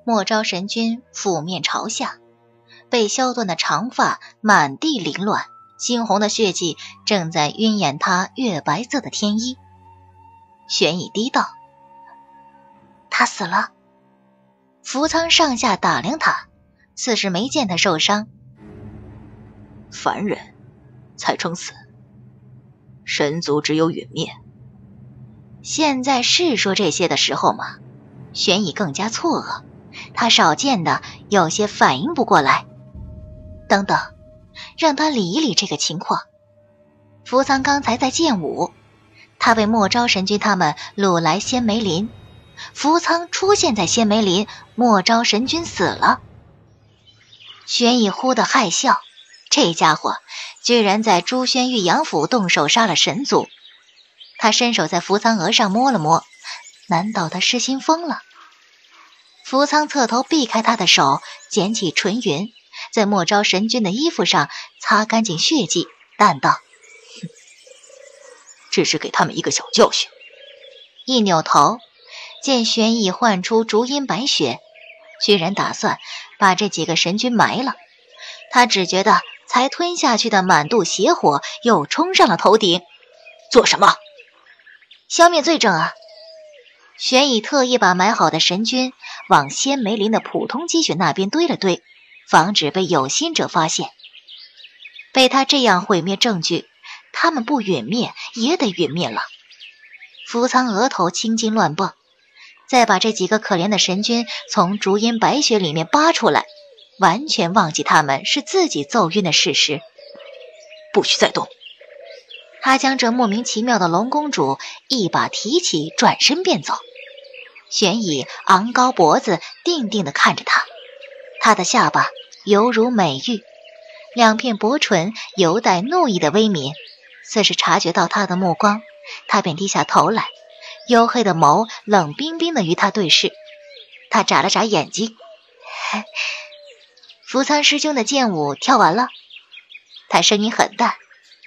莫昭神君俯面朝下，被削断的长发满地凌乱，猩红的血迹正在晕染他月白色的天衣。玄乙低道：“他死了。”扶仓上下打量他，似是没见他受伤。 凡人才称死，神族只有陨灭。 现在是说这些的时候吗？玄乙更加错愕，他少见的有些反应不过来。等等，让他理一理这个情况。扶仓刚才在剑舞，他被莫昭神君他们掳来仙梅林，扶仓出现在仙梅林，莫昭神君死了。玄乙忽地骇笑，这家伙居然在朱轩玉阳府动手杀了神族。他伸手在扶仓额上摸了摸，难道他失心疯了？扶仓侧头避开他的手，捡起纯云，在莫昭神君的衣服上擦干净血迹，淡道：“ 只是给他们一个小教训。” 一扭头，见玄乙唤出烛阴白雪，居然打算把这几个神君埋了。他只觉得才吞下去的满肚邪火又冲上了头顶。 做什么？ 消灭罪证啊！玄乙特意把埋好的神君往仙梅林的普通积雪那边堆了堆，防止被有心者发现。被他这样毁灭证据，他们不陨灭也得陨灭了。扶仓额头青筋乱蹦，再把这几个可怜的神君从烛阴白雪里面扒出来，完全忘记他们是自己揍晕的事实。 不许再动！ 他将这莫名其妙的龙公主一把提起，转身便走。玄乙昂高脖子，定定地看着他，他的下巴犹如美玉，两片薄唇犹带怒意的微抿，似是察觉到他的目光，他便低下头来，黝黑的眸冷冰冰地与他对视。他眨了眨眼睛：“扶仓师兄的剑舞跳完了？”他声音很淡。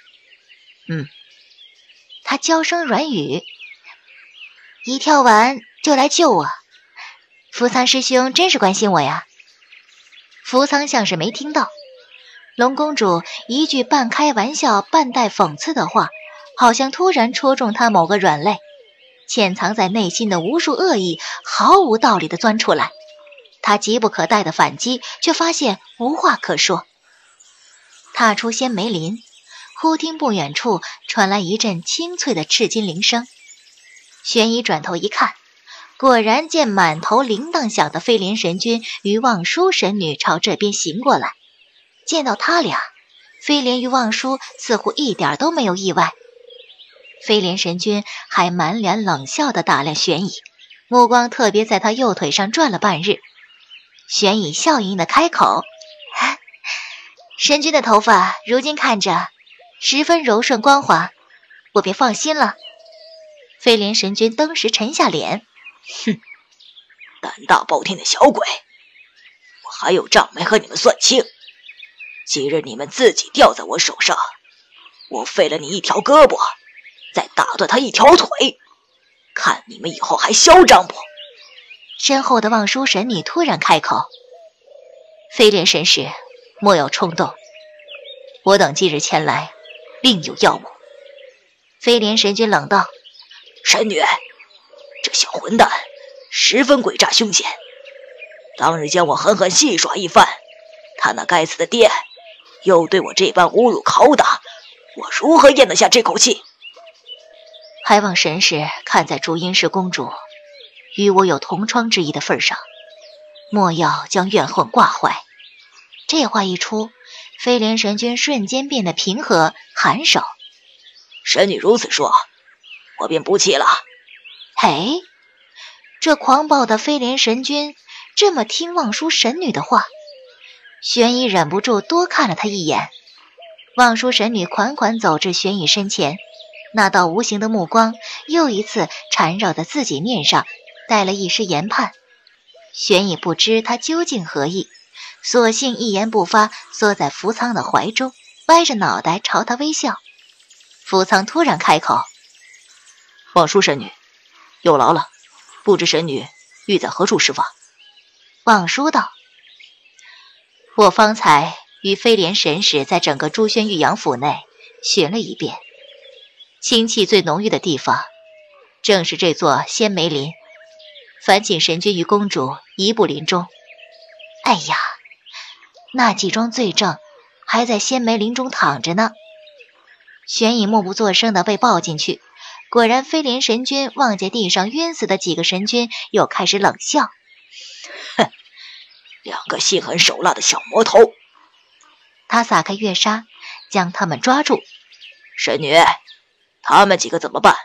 他娇声软语：“一跳完就来救我，扶仓师兄真是关心我呀。”扶仓像是没听到，龙公主一句半开玩笑半带讽刺的话，好像突然戳中他某个软肋，潜藏在内心的无数恶意毫无道理地钻出来。他急不可待地反击，却发现无话可说。踏出仙梅林，忽听不远处传来一阵清脆的赤金铃声。玄乙转头一看，果然见满头铃铛响的飞莲神君与望舒神女朝这边行过来。见到他俩，飞莲与望舒似乎一点都没有意外。飞莲神君还满脸冷笑地打量玄乙，目光特别在他右腿上转了半日。玄乙笑盈盈地开口：“神君的头发如今看着十分柔顺光滑，我便放心了。”飞莲神君登时沉下脸：“ 胆大包天的小鬼，我还有账没和你们算清。今日你们自己掉在我手上，我废了你一条胳膊，再打断他一条腿，看你们以后还嚣张不？” 身后的望舒神女突然开口：“飞莲神使，莫有冲动，我等今日前来，另有要务。”飞莲神君冷道：“ 神女，这小混蛋十分诡诈凶险，当日将我狠狠戏耍一番，他那该死的爹又对我这般侮辱拷打，我如何咽得下这口气？ 还望神使看在烛阴氏公主与我有同窗之谊的份上，莫要将怨恨挂怀。”这话一出，飞莲神君瞬间变得平和，颔首：“ 神女如此说，我便不气了。” 嘿，这狂暴的飞莲神君这么听望舒神女的话，玄乙忍不住多看了他一眼。望舒神女款款走至玄乙身前，那道无形的目光又一次缠绕在自己面上，带了一丝研判。玄乙不知他究竟何意，索性一言不发，缩在扶仓的怀中，歪着脑袋朝他微笑。扶仓突然开口：“ 望舒神女，有劳了，不知神女欲在何处施法？” 望舒道：“我方才与飞廉神使在整个朱轩玉阳府内寻了一遍，清气最浓郁的地方，正是这座仙梅林。烦请神君与公主移步林中。”哎呀，那几桩罪证还在仙梅林中躺着呢。玄乙默不作声地被抱进去，果然飞廉神君望见地上晕死的几个神君，又开始冷笑：“ 哼，两个心狠手辣的小魔头！” 他撒开月纱，将他们抓住。 神女，他们几个怎么办？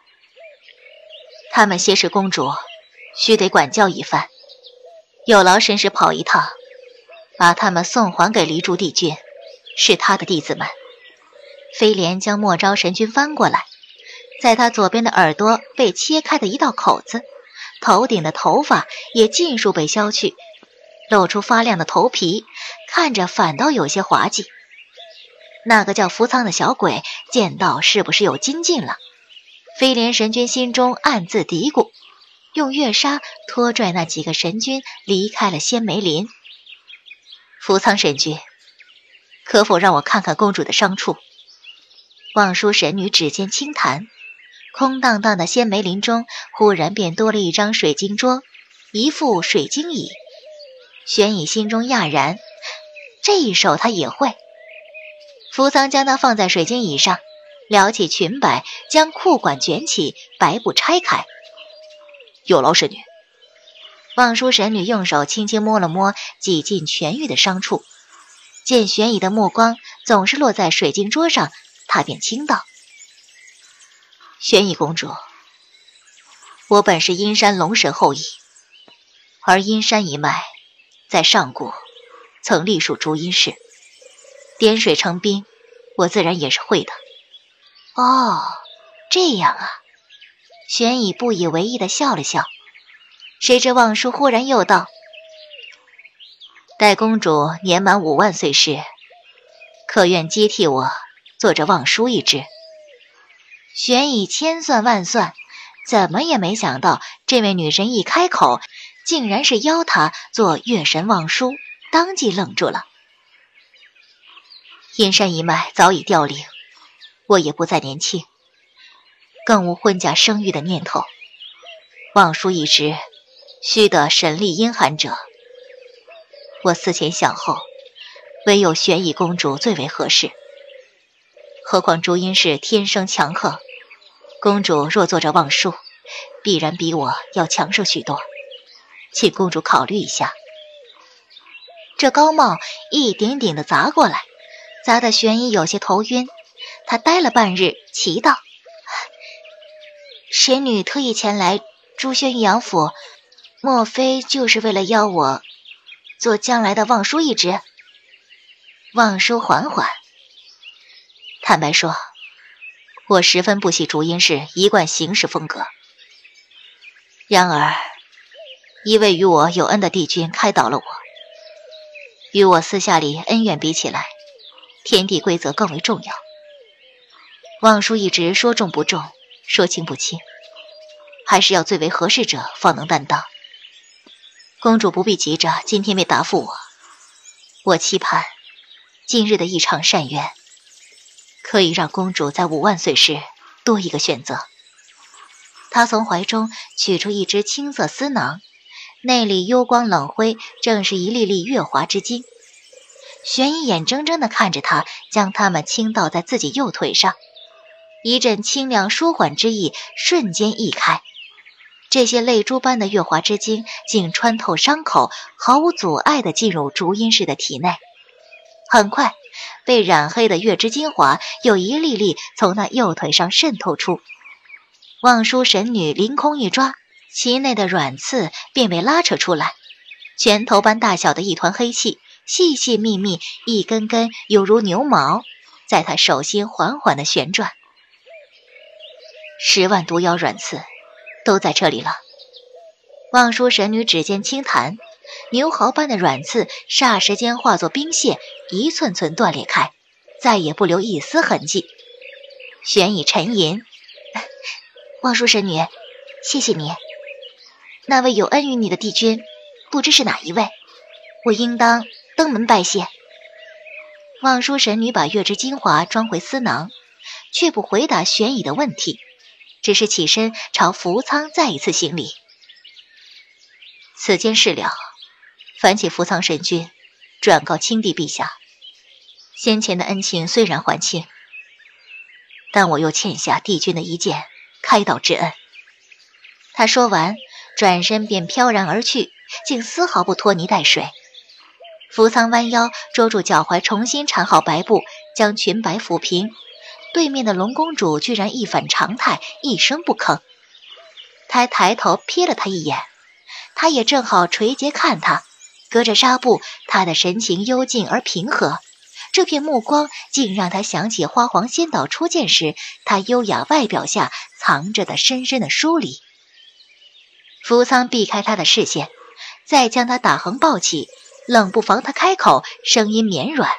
他们挟持公主，须得管教一番。有劳神使跑一趟，把他们送还给离珠帝君，是他的弟子们。飞廉将莫昭神君翻过来，在他左边的耳朵被切开的一道口子，头顶的头发也尽数被削去，露出发亮的头皮，看着反倒有些滑稽。那个叫扶苍的小鬼见到是不是有精进了？飞廉神君心中暗自嘀咕，用月纱拖拽那几个神君离开了仙梅林。扶苍神君，可否让我看看公主的伤处？望舒神女指尖轻弹，空荡荡的仙梅林中忽然便多了一张水晶桌，一副水晶椅。玄乙心中讶然，这一手他也会。扶苍将它放在水晶椅上，撩起裙摆，将裤管卷起，白布拆开。 有劳神女。 望舒神女用手轻轻摸了摸几近痊愈的伤处，见玄乙的目光总是落在水晶桌上，他便轻道：“玄乙公主，我本是阴山龙神后裔，而阴山一脉在上古曾隶属朱阴氏，点水成冰，我自然也是会的。”哦，这样啊。玄乙不以为意地笑了笑，谁知望舒忽然又道：“待公主年满5万岁时，可愿接替我做这望舒一职？”玄乙千算万算，怎么也没想到这位女神一开口，竟然是邀他做月神望舒，当即愣住了。阴山一脉早已凋零，我也不再年轻，更无婚嫁生育的念头。望舒一职，须得神力阴寒者。我思前想后，唯有玄乙公主最为合适。何况朱阴氏天生强横，公主若做着望舒，必然比我要强盛许多。请公主考虑一下。这高帽一顶顶的砸过来，砸得玄乙有些头晕。他呆了半日，奇道：“神女特意前来朱轩玉阳府，莫非就是为了邀我做将来的望舒一职？”望舒缓缓：“坦白说，我十分不喜朱阴氏一贯行事风格。然而，一位与我有恩的帝君开导了我。与我私下里恩怨比起来，天地规则更为重要。望舒一直说重不重，说轻不轻，还是要最为合适者方能担当。公主不必急着今天便答复我，我期盼今日的一场善缘，可以让公主在5万岁时多一个选择。”他从怀中取出一只青色丝囊，内里幽光冷辉，正是一粒粒月华之晶。玄乙眼睁睁地看着他将它们倾倒在自己右腿上，一阵清凉舒缓之意瞬间溢开。这些泪珠般的月华之晶竟穿透伤口，毫无阻碍地进入朱阴氏的体内。很快，被染黑的月之精华又一粒粒从那右腿上渗透出。望舒神女凌空一抓，其内的软刺便被拉扯出来，拳头般大小的一团黑气，细细密密，一根根犹如牛毛，在她手心缓缓地旋转。10万毒妖软刺都在这里了。望舒神女指尖轻弹，牛毫般的软刺霎时间化作冰屑，一寸寸断裂开，再也不留一丝痕迹。玄乙沉吟：“望舒神女，谢谢你。那位有恩于你的帝君， 不知是哪一位，我应当登门拜谢。望舒神女把月之精华装回丝囊，却不回答玄乙的问题，只是起身朝福仓再一次行礼。此间事了，烦请福仓神君转告青帝陛下，先前的恩情虽然还清，但我又欠下帝君的一件开导之恩。他说完，转身便飘然而去，竟丝毫不拖泥带水。福仓弯腰捉住脚踝，重新缠好白布，将裙摆抚平。对面的龙公主居然一反常态，一声不吭。他抬头瞥了他一眼，他也正好垂睫看他，隔着纱布，他的神情幽静而平和。这片目光竟让他想起花皇仙岛初见时，他优雅外表下藏着的深深的疏离。福仓避开他的视线，再将他打横抱起，冷不防他开口，声音绵软：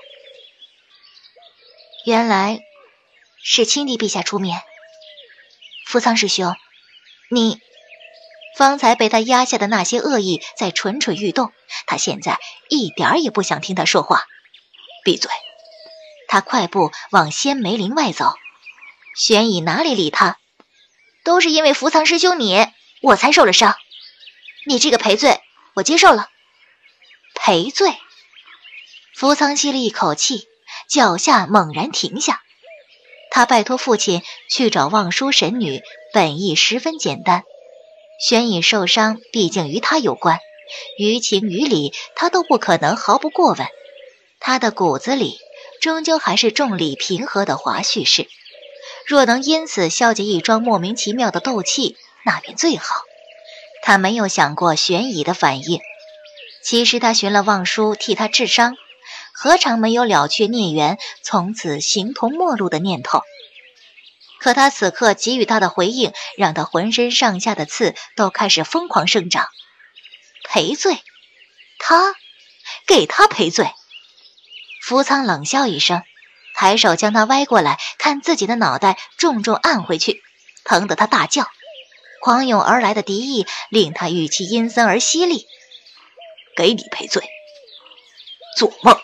原来是青帝陛下出面。福仓师兄，你方才被他压下的那些恶意在蠢蠢欲动，他现在一点儿也不想听他说话。 闭嘴！ 他快步往仙梅林外走。玄乙哪里理他，都是因为福仓师兄你，我才受了伤。你这个赔罪我接受了。赔罪？福仓吸了一口气，脚下猛然停下。他拜托父亲去找望舒神女，本意十分简单。玄乙受伤毕竟与他有关，于情于理他都不可能毫不过问。他的骨子里终究还是重理平和的华胥氏，若能因此消解一桩莫名其妙的斗气，那便最好。他没有想过玄乙的反应，其实他寻了望舒替他治伤，何尝没有了却孽缘，从此形同陌路的念头？可他此刻给予他的回应，让他浑身上下的刺都开始疯狂生长。赔罪？他？给他赔罪？福仓冷笑一声，抬手将他歪过来，看自己的脑袋重重按回去，疼得他大叫。狂涌而来的敌意令他语气阴森而犀利。 给你赔罪？做梦！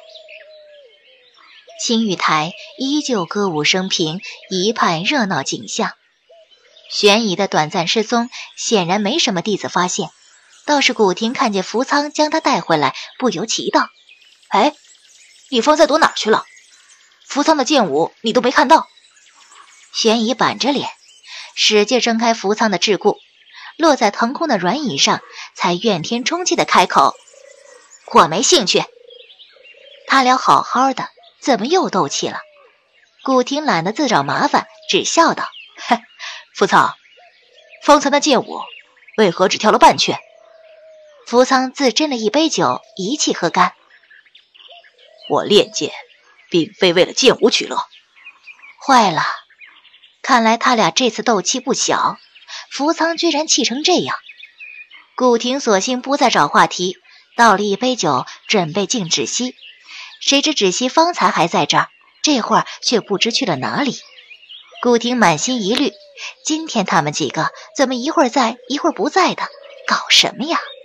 青玉台依旧歌舞升平，一派热闹景象。玄乙的短暂失踪显然没什么弟子发现，倒是古婷看见福仓将他带回来，不由奇道： 哎，你方才躲哪儿去了？福仓的剑舞你都没看到？ 玄乙板着脸，使劲挣开福仓的桎梏，落在腾空的软椅上，才怨天冲气地开口：我没兴趣。他俩好好的，怎么又斗气了？古婷懒得自找麻烦，只笑道： 哼，福仓，方才的剑舞为何只跳了半圈？ 福仓自斟了一杯酒，一气喝干。 我练剑并非为了剑舞取乐。 坏了，看来他俩这次斗气不小，福仓居然气成这样。古婷索性不再找话题，倒了一杯酒准备敬芷溪，谁知芷溪方才还在这儿，这会儿却不知去了哪里。古婷满心疑虑，今天他们几个怎么一会儿在一会儿不在的，搞什么呀？